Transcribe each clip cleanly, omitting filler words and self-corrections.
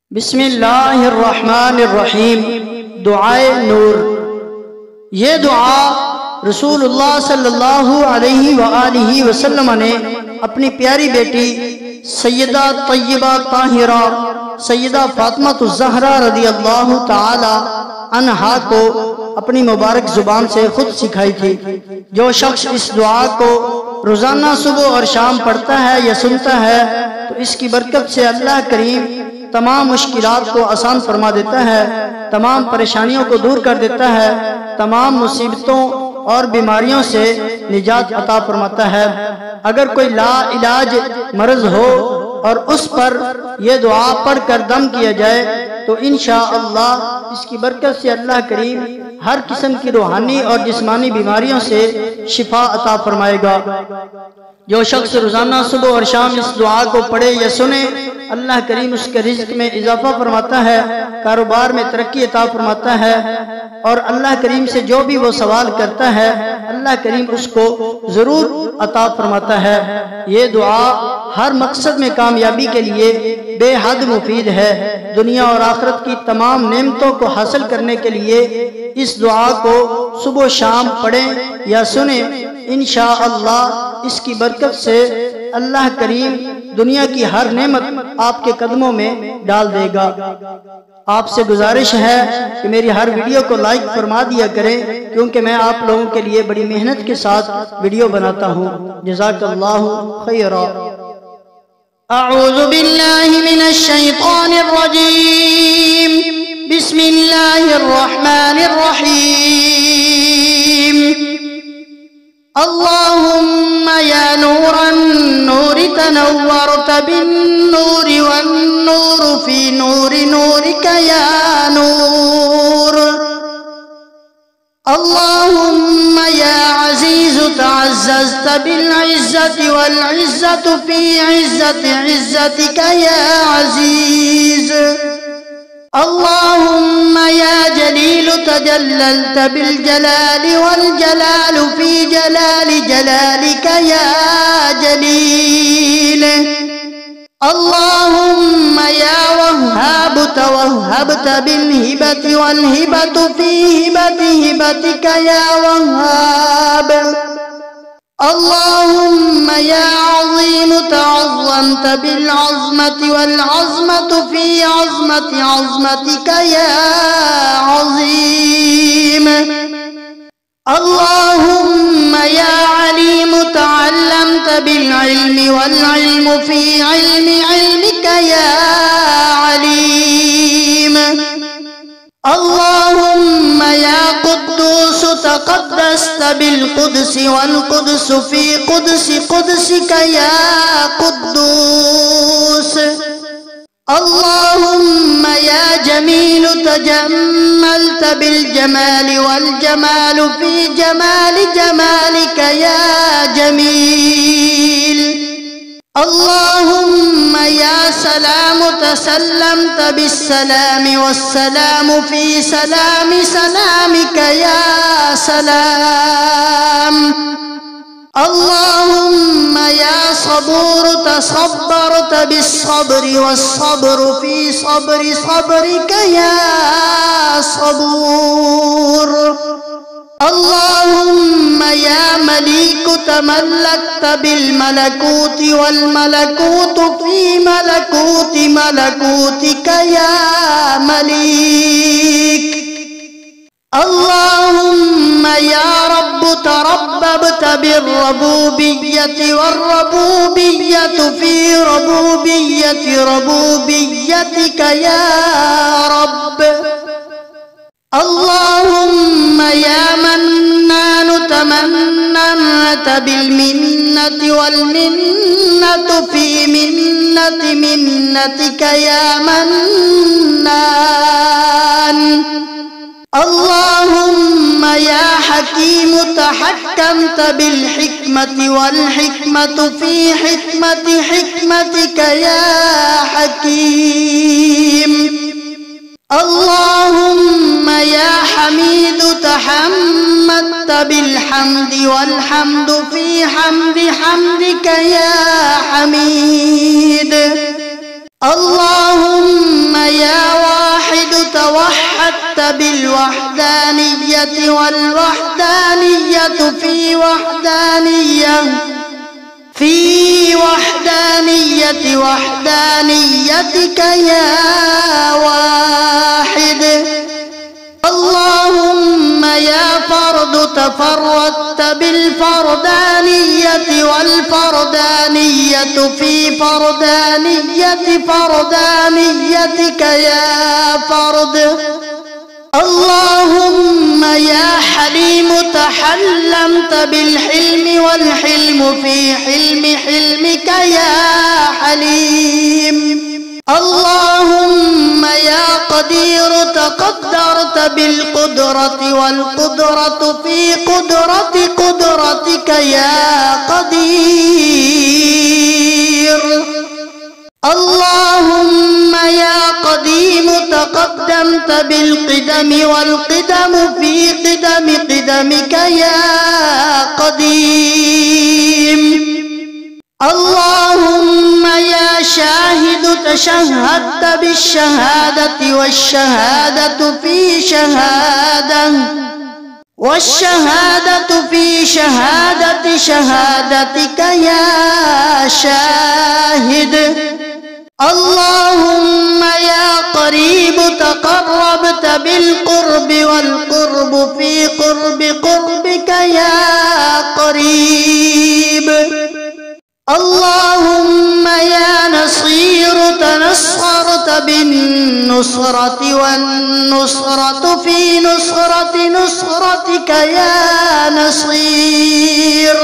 बिस्मिल्लाहिर्रहमानिर्रहीम। दुआए नूर। ये दुआ रसूलुल्लाह सल्लल्लाहु अलैहि वआलिहि वसल्लम ने अपनी प्यारी बेटी सैयदा तय्यबा ताहिरा सैयदा फातिमा ज़हरा रज़ियल्लाहु ताला अन्हा को अपनी मुबारक जुबान से खुद सिखाई थी। जो शख्स इस दुआ को रोजाना सुबह और शाम पढ़ता है या सुनता है तो इसकी बरकत से अल्लाह करीम तमाम मुश्किलात को आसान फरमा देता है, तमाम परेशानियों को दूर कर देता है, तमाम मुसीबतों और बीमारियों से निजात अता फरमाता है। अगर कोई ला इलाज मर्ज हो और उस पर यह दुआ पढ़कर दम किया जाए तो इंशाअल्लाह इसकी बरकत से अल्लाह करीम हर किस्म की रूहानी और जिस्मानी बीमारियों से शिफा अता फरमाएगा। जो शख्स रोजाना सुबह और शाम इस दुआ को पढ़े या सुने अल्लाह करीम उसके रिज्क में इजाफा फरमाता है, कारोबार में तरक्की अता फरमाता है और अल्लाह करीम से जो भी वो सवाल करता है अल्लाह करीम उसको जरूर अता फरमाता है। ये दुआ हर मकसद में कामयाबी के लिए बेहद मुफीद है। दुनिया और आखिरत की तमाम नेमतों को हासिल करने के लिए इस दुआ को सुबह शाम पढ़ें या सुने। इंशाअल्लाह इसकी बरकत से अल्लाह करीम दुनिया की हर नेमत आपके कदमों में डाल देगा। आपसे गुजारिश है कि मेरी हर वीडियो को लाइक फरमा दिया करें, क्योंकि मैं आप लोगों के लिए बड़ी मेहनत के साथ वीडियो बनाता हूँ। जज़ाकल्लाहु खैरा। अऊज़ु बिल्लाहि मिनश शैतानिर रजीम। बिस्मिल्लाहिर्रहमानिर्रहीम। अल्लाहुम्मा या नूरन नूरि तनव्वरत बिन नूरि वन नूरु फी नूरि नूरिका या नूर। अल्लाहुम्मा या अज़ीज़ु तअज़्ज़ज़त बिल इज़्ज़ति वल इज़्ज़तु फी इज़्ज़ति इज़्ज़तिका या अज़ीज़। अल्लाहुम्मा या जलील तजल्लल्त बिल जलालि वल जलालु फी जलालि जलालिका या जलील। अल्लाहुम्मा या वह्हाब तवह्हबत बिल हिबति वल हिबतु फी हिबति हिबतिका या वह्हाब। अल्लाहुम्मा या अज़ीम तअज़्ज़मत बिल अज़्मति वल अज़्मतु फी अज़्मति अज़्मतिका या अज़ीम। अल्लाहुम्मा या अलीम तअल्लमत बिल इल्मि वल इल्मु फी इल्मि इल्मिका या अलीम। अल्लाहुम्मा या कुद्दूस तक़द्दस्त बिल कुद्सी वल कुद्सु फी कुद्सी कुद्सिका या कुद्दूस। अल्लाहुम्मा या जमील तजम्मलत बिल जमालि वल जमालु फी जमालि जमालिका या जमील। अल्लाहुम्मा या सलाम तसल्लमत बिस्सलामि वस्सलामु फी सलामि सलामिका या सलाम। अल्लाहुम्मा या सबूर तसब्बरत बिस्सब्रि वस्सब्रु फी सब्रि सब्रिका या सबूर। अल्लाहुम्मा या मलीक तमल्लकत बिल मलकूति वल मलकूतु फी मलकूति मलकूतिका या मलीक। अल्लाहुम्मा या रब्ब तरब्बबत बिर्रबूबिय्यति वर्रबूबिय्यतु फी रबूबिय्यति रबूबिय्यतिका या रब्ब। अल्लाहुम्मा या मन्नान तमन्नत बिल मिन्नति वल मिन्नतु फी मिन्नति मिन्नतिका या मन्नान। अल्लाहुम्मा या हकीम तहक्कमत बिल हिक्मति वल हिक्मतु फी हिक्मति हिक्मतिका या हकीम। अल्लाहुम्मा या हमीद तहम्मदत बिल हम्दि वल हम्दु फी हम्दि हम्दिका या हमीद। अल्लाहुम्मा या بالوحدانية والوحدانية في وحدانية وحدانيتك يا واحد. اللهم يا فرد تفردت بالفردانية والفردانية في فردانيتك يا فرد. اللهم يا حليم تحلمت بالحلم والحلم في حلمك يا حليم. اللهم يا قدير تقدرت بالقدرة والقدرة في قدرتك يا قدير. اللهم يا قديم تقدمت بالقدم والقدم في قدمك يا قديم. اللهم يا شاهد تشهدت بالشهادة والشهادة في شهادتك يا شاهد. اللهم يا قريب تقربت بالقرب والقرب في قربك يا قريب. اللهم يا نصير تنصرت بالنصرة والنصرة في نصرتك يا نصير.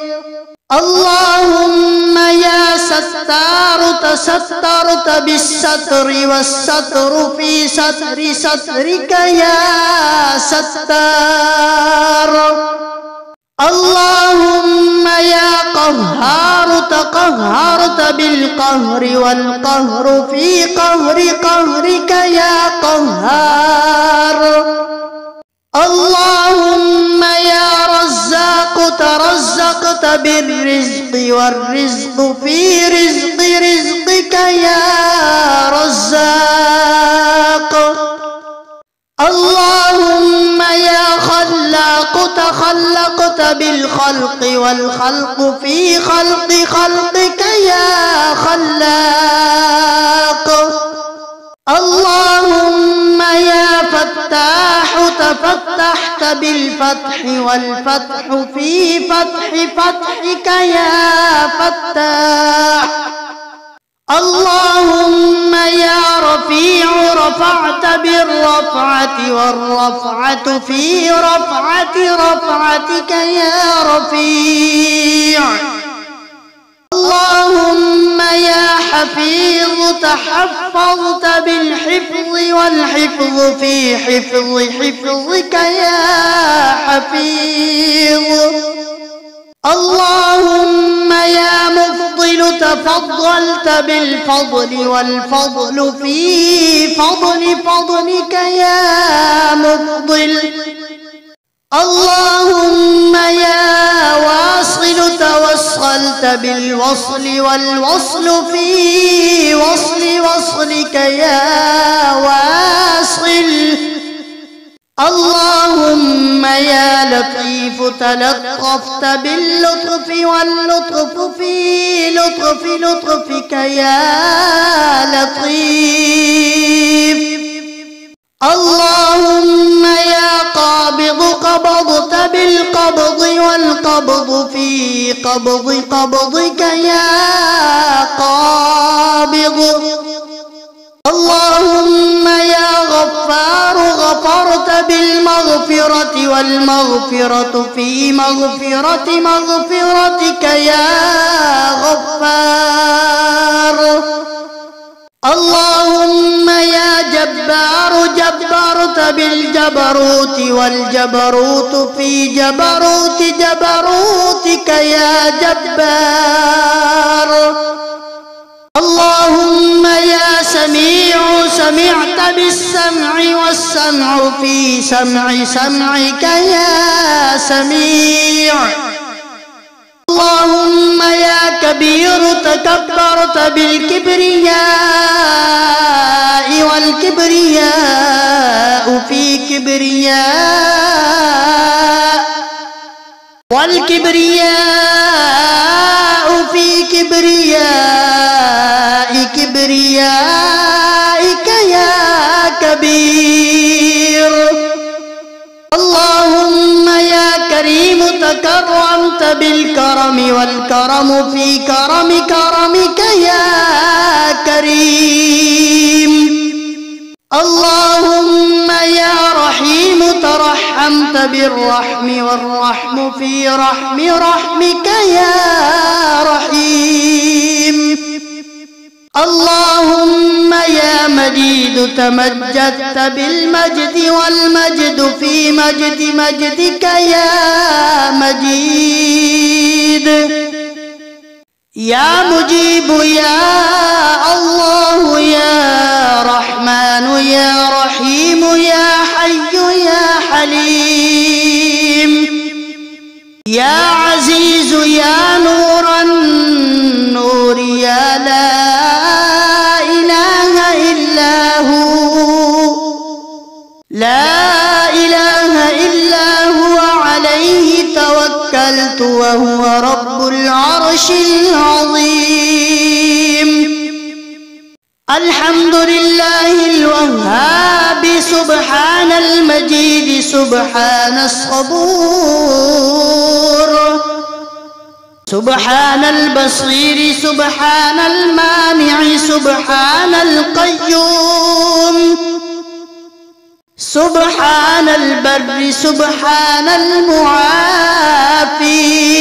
اللهم يا ستار تسترت بالستر والستر في سترك يا ستار. اللهم يا قهار تقهرت بالقهر والقهر في قهرك يا قهار. اللهم يا رزاق ترزقت بالرزق والرزق في رزقك يا رزاق. اللهم يا خلاق تخلقت بالخلق والخلق في خلقك يا خلاق. اللهم يا فتاح تفتحت بالفتح والفتح في فتحك يا فتاح. اللهم يا رفيع رفعت بالرفعة والرفعة في رفعتك يا رفيع. اللهم يا حفيظ تحفظت بالحفظ والحفظ في حفظك يا حفيظ. اللهم يا مفضل تفضلت بالفضل والفضل في فضلك يا مفضل. اللهم يا واصل توصلت بالوصل والوصل في وصلك يا واصل. اللهم يا لطيف تلطفت باللطف واللطف في لطفك يا لطيف. اللهم يا قابض قبضت بالقبض والقبض في قبضك يا قابض. اللهم يا غفار غفرت بالمغفرة والمغفرة في مغفرتك يا غفار. اللهم يا جبار جبرت بالجبروت والجبروت في جبروتك يا جبار. اللهم يا سميع سمعت بالسمع والسمع في سمعك يا سميع. اللهم يا كبير تكبرت بالكبرياء والكبرياء في كبرياء والكبرياء في كبريائك يا كبير. اللهم يا كريم تكرمت بالكرم والكرم في كرمك يا كريم. اللهم يا رحيم ترحمت بالرحم والرحم في رحمك يا رحيم. اللهم يا مجيد تمجدت بالمجد والمجد في مجدك يا مجيد. يا مجيب يا الله يا رحمن يا رحيم يا حي يا حليم. يا عزيز يا نور النور يا لا إله إلا هو، لا إله إلا هو عليه توكلت وهو رب العرش العظيم. الحمد لله الوهاب سبحان المجيد سبحان الصبور سبحان البصير سبحان المانع سبحان القيوم سبحان البر سبحان المعافي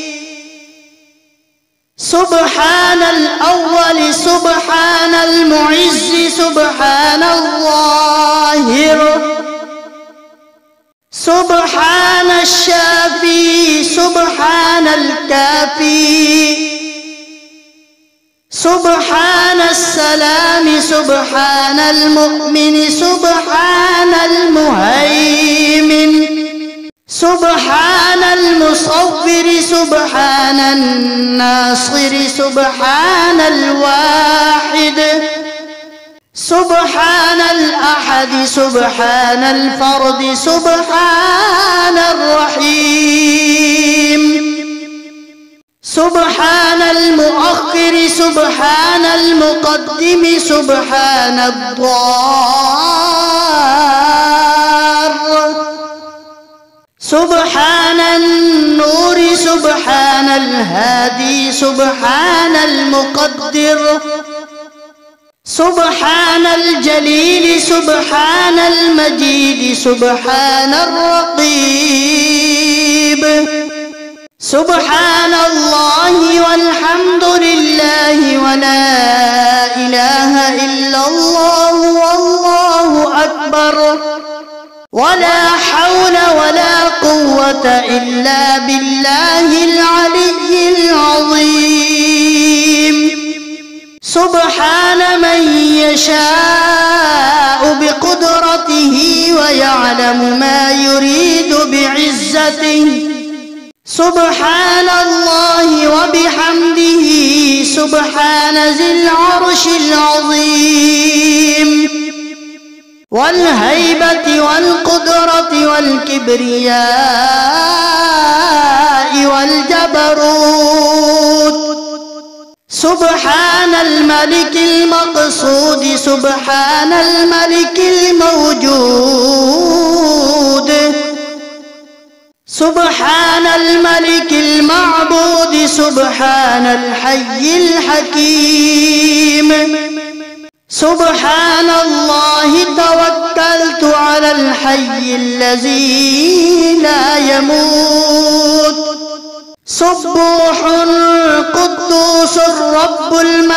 سبحان الأول سبحان المعز سبحان الظاهر سبحان الشافي سبحان الكافي سبحان السلام سبحان المؤمن سبحان المهيمن سبحان المصور سبحان الناصر سبحان الواحد سبحان الأحد سبحان الفرد سبحان الرحيم سبحان المؤخر سبحان المقدم سبحان الضار سبحان النور سبحان الهادي سبحان المقدر سبحان الجليل سبحان المجيد سبحان الرقيب سبحان الله والحمد لله ولا إله إلا الله والله أكبر ولا حول ولا قوة إلا بالله العلي العظيم. سبحان من يشاء بقدرته ويعلم ما يريد بعزته سبحان الله وبحمده سبحان ذي العرش العظيم والهيبة والقدرة والكبرياء والجبروت سبحان الملك المقصود سبحان الملك الموجود سبحان الملك المعبود سبحان الحي الحكيم سبحان الله توكلت على الحي الذي لا يموت سبوح قدوس رب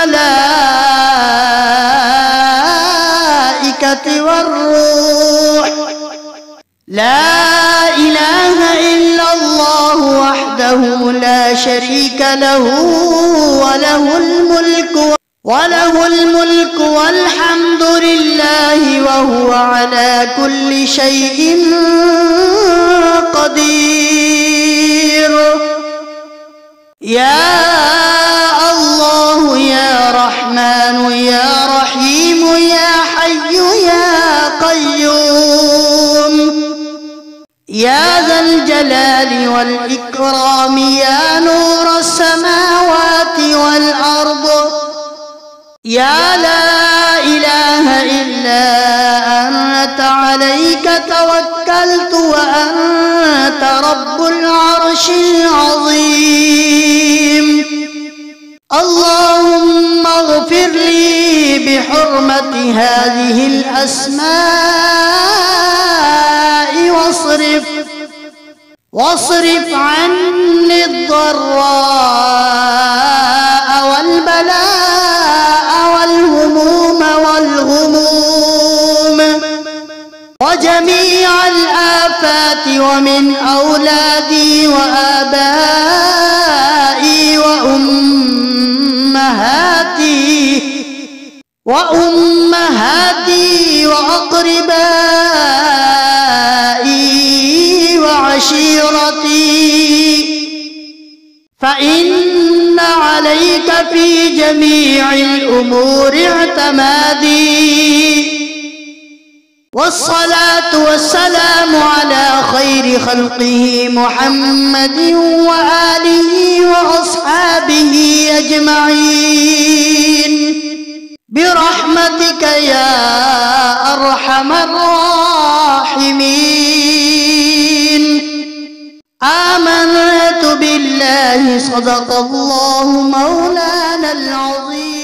الملائكة والروح لا إله إلا الله وحده لا شريك له وله الملك والحمد لله وهو على كل شيء قدير. يا الله يا رحمن يا رحيم يا حي يا قيوم या ज़ल जलाली वल इकराम या नूर अस्समावाति वल अर्द या ला इलाहा इल्ला अंत अलैका तवक्कलतु व अंत रब्बुल अर्शिल अज़ीम। अल्लाहुम्मा अग़फ़िर ली बिहुर्मति हाज़िहिल अस्मा'i वासरिफ अन्नि अद-दर्रा'a वल बला'a वल हुमूम वल गुमूम व जमीअल आफ़ाति व मिन औलादी व आबाई व उम्महाती व अक़रिबाई व अशीरती फ़इन्न अलैका फ़ी जमीइल उमूरि इअ्तिमादी वस्सलातु वस्सलामु अला खैरि खल्क़िही मुहम्मदिन व आलिही व अस्हाबिही अजमईन बिरहमतिका या अरहमर राहिमीन। आमनतु बिल्लाहि सदक़ल्लाहु मौलाना अल-अज़ीम।